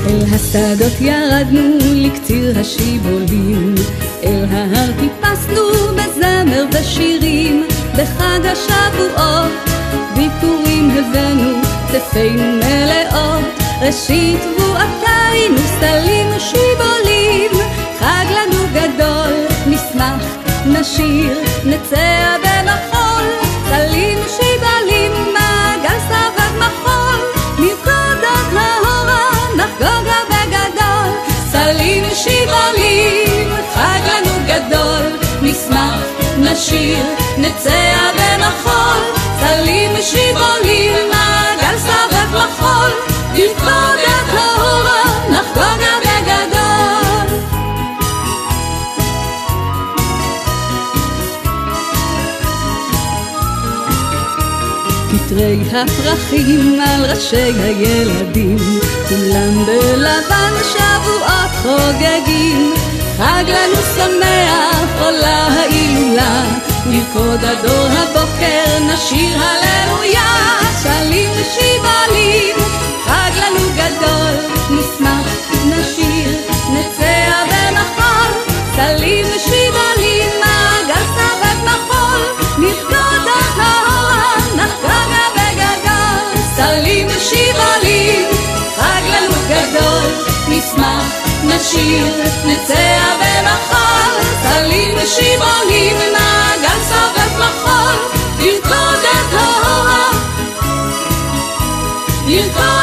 אל השדות ירדנו לקציר השיבולים, אל ההר טיפסנו בזמר ושירים, בחג השבועות ביקורים הבאנו, כתפינו מלאות, ראשית תבואתנו סלים ושיבולים. חג לנו גדול, נשמח, נשיר, נצא במחול, סלים ושיבולים, מעגל סבב מחול, נרקוד עד ההורה, נחגוג בגדול. סלים ושיבולים, חג לנו גדול, נשמח, נשיר, נצא במחול, סלים ושיבולים, מעגל סבב מחול, נרקוד עד ההורה, נחגוג בגדול. כתרי הפרחים על ראשי הילדים, כולם בלבן שבועות חוגגים. חג לנו שמח, עולה ההילולה, נרקוד עד אור הבוקר, נשיר הללויה. סלים ושיבולים, חג לנו גדול, נשמח, נשיר, נצא במחול, סלים ושיבולים, מעגל סבב מחול, נרקוד עד ההורה, נחגוג בגדול. סלים ושיבולים, חג לנו גדול, נשמח, נשיר, נצא במחול, סלים ושיבולים, מעגל סבב מחול, נרקוד עד ההורה, נרקוד